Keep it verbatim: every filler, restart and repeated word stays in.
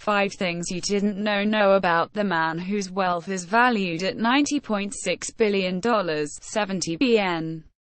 Five things you didn't know know about the man whose wealth is valued at ninety point six billion dollars, seventy billion